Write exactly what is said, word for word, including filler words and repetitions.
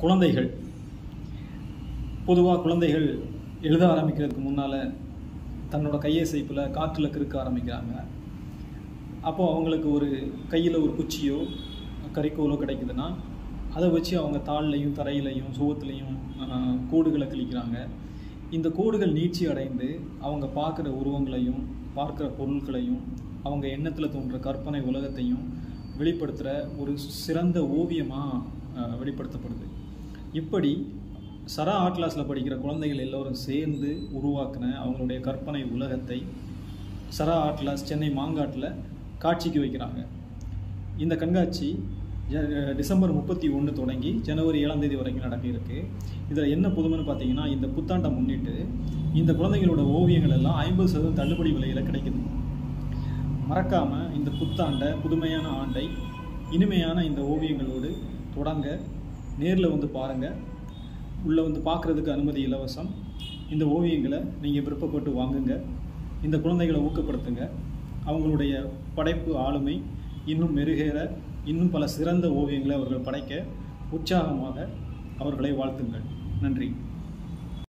குழந்தைகள் பொதுவாக குழந்தைகள் எழுத ஆரம்பிக்கிறதுக்கு முன்னால் தன்னோட கையசைப்பில் காற்றில் கிறுக்க ஆரம்பிக்கிறாங்க. அப்போது அவங்களுக்கு ஒரு கையில் ஒரு குச்சியோ கரிக்கோலோ கிடைக்குதுன்னா அதை வச்சு அவங்க தாள்லையும் தரையிலையும் சுவத்துலையும் கோடுகளை கிழிக்கிறாங்க. இந்த கோடுகள் நீட்சி அடைந்து அவங்க பார்க்குற உருவங்களையும் பார்க்குற பொருட்களையும் அவங்க எண்ணத்தில் தோன்ற கற்பனை உலகத்தையும் வெளிப்படுத்துகிற ஒரு சிறந்த ஓவியமாக வெளிப்படுத்தப்படுது. இப்படி சரா ஆர்ட் கிளாஸில் படிக்கிற குழந்தைகள் எல்லோரும் சேர்ந்து உருவாக்கின அவங்களுடைய கற்பனை உலகத்தை சரா ஆர்ட் கிளாஸ் சென்னை மாங்காட்டில் காட்சிக்கு வைக்கிறாங்க. இந்த கண்காட்சி டிசம்பர் முப்பத்தி ஒன்று தொடங்கி ஜனவரி ஏழாம் தேதி வரைக்கும் நடக்க இருக்கு. இதில் என்ன புதுமைன்னு பார்த்தீங்கன்னா, இந்த புத்தாண்டை முன்னிட்டு இந்த குழந்தைகளோட ஓவியங்கள் எல்லாம் ஐம்பது சதவீதம் தள்ளுபடி விலையில் கிடைக்குது. மறக்காமல் இந்த புத்தாண்டை, புதுமையான ஆண்டை இனிமையான இந்த ஓவியங்களோடு தொடங்க நேரில் வந்து பாருங்கள். உள்ளே வந்து பார்க்குறதுக்கு அனுமதி இலவசம். இந்த ஓவியங்களை நீங்கள் விருப்பப்பட்டு வாங்குங்க. இந்த குழந்தைகளை ஊக்கப்படுத்துங்க. அவங்களுடைய படைப்பு ஆளுமை இன்னும் மெருகேற, இன்னும் பல சிறந்த ஓவியங்களை அவர்கள் படைக்க உற்சாகமாக அவர்களை வாழ்த்துங்கள். நன்றி.